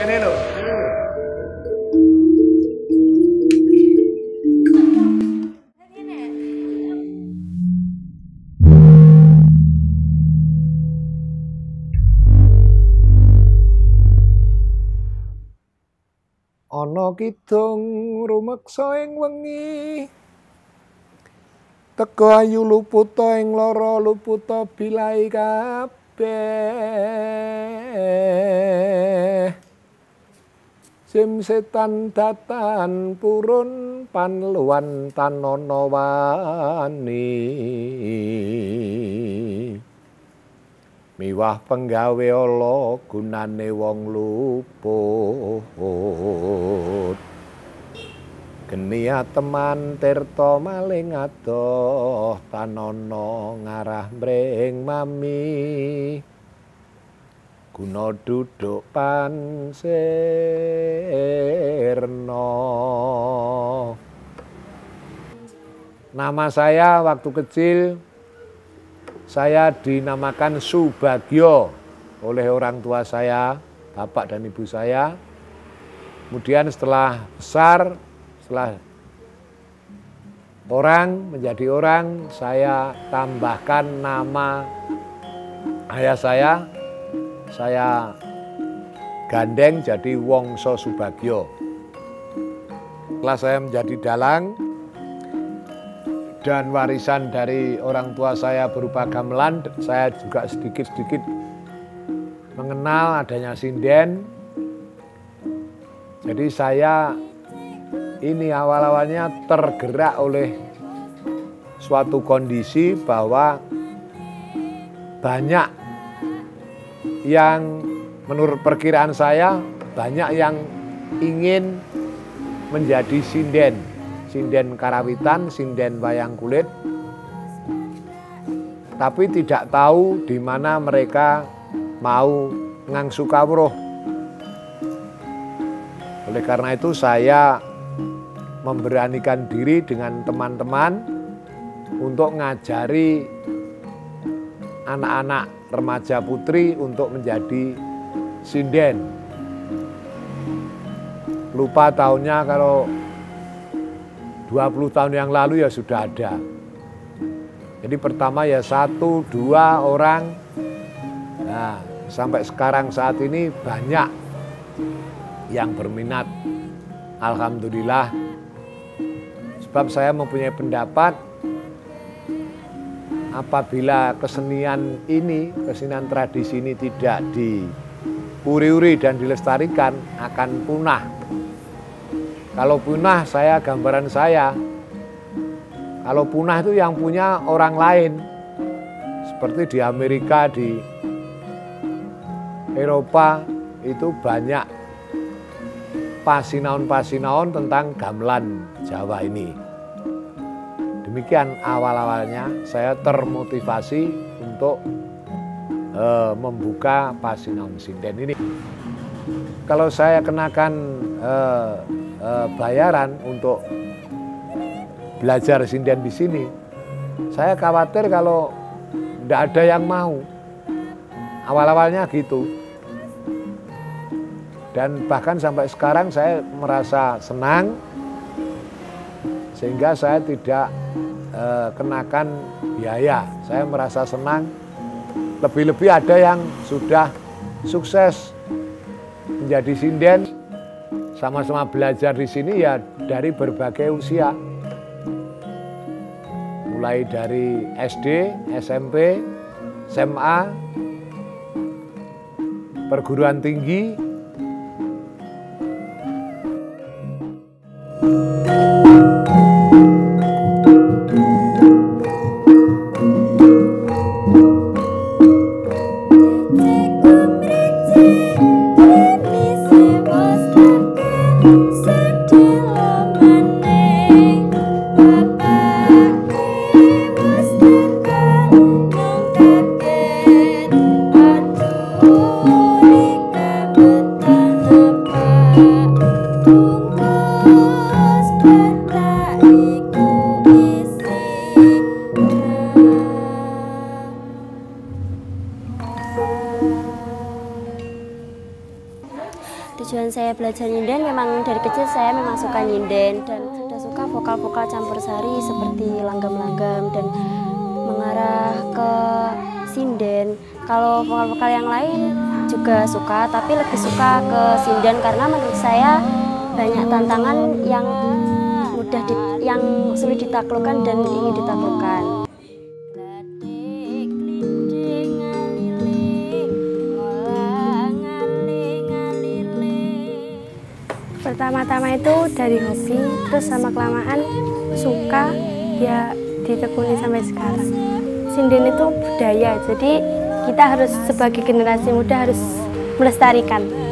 Kene lho. Ana kidung rumeksa ing wengi, teka ayu luputa ing lara luputa bilai kabeh. Sim setan datan purun panluwan tanana wani. Miwah penggawe ala gunane wong luput. Geni ateman tirta maling adoh tanana ngarah mring mami. Guna duduk pansirna. Nama saya waktu kecil saya dinamakan Subagio oleh orang tua saya, bapak dan ibu saya. Kemudian setelah besar, setelah orang menjadi orang, saya tambahkan nama ayah saya gandeng jadi Wongso Subagio. Setelah saya menjadi dalang dan warisan dari orang tua saya berupa gamelan, saya juga sedikit-sedikit mengenal adanya sinden. Jadi saya ini awal-awalnya tergerak oleh suatu kondisi bahwa banyak yang menurut perkiraan saya banyak yang ingin menjadi sinden. Sinden karawitan, sinden wayang kulit, tapi tidak tahu di mana mereka mau ngangsu kawruh. Oleh karena itu saya memberanikan diri dengan teman-teman untuk ngajari anak-anak remaja putri untuk menjadi sinden. Lupa tahunnya, kalau 20 tahun yang lalu ya sudah ada. Jadi pertama ya 1, 2 orang. Nah, sampai sekarang saat ini banyak yang berminat. Alhamdulillah. Sebab saya mempunyai pendapat apabila kesenian ini, kesenian tradisi ini tidak diuri-uri dan dilestarikan akan punah. Kalau punah, gambaran saya, kalau punah itu yang punya orang lain. Seperti di Amerika, di Eropa, itu banyak pasinaon-pasinaon tentang gamelan Jawa ini. Demikian awal-awalnya saya termotivasi untuk membuka pasinaon sinden ini. Kalau saya kenakan bayaran untuk belajar sinden di sini, saya khawatir kalau tidak ada yang mau. Awal-awalnya gitu. Dan bahkan sampai sekarang saya merasa senang sehingga saya tidak kenakan biaya. Saya merasa senang. Lebih-lebih ada yang sudah sukses menjadi sinden. Sama-sama belajar di sini ya dari berbagai usia. Mulai dari SD, SMP, SMA, perguruan tinggi. Tunggu Tujuan saya belajar nyinden memang dari kecil saya memang suka nyinden dan sudah suka vokal-vokal campur sari seperti langgam-langgam dan mengarah ke sinden. Kalau vokal-vokal yang lain juga suka, tapi lebih suka ke sinden karena menurut saya banyak tantangan yang yang sulit ditaklukkan dan ingin ditaklukkan. Pertama-tama itu dari hobi, terus sama kelamaan suka, ya ditekuni sampai sekarang. Sinden itu budaya, jadi kita harus sebagai generasi muda harus melestarikan.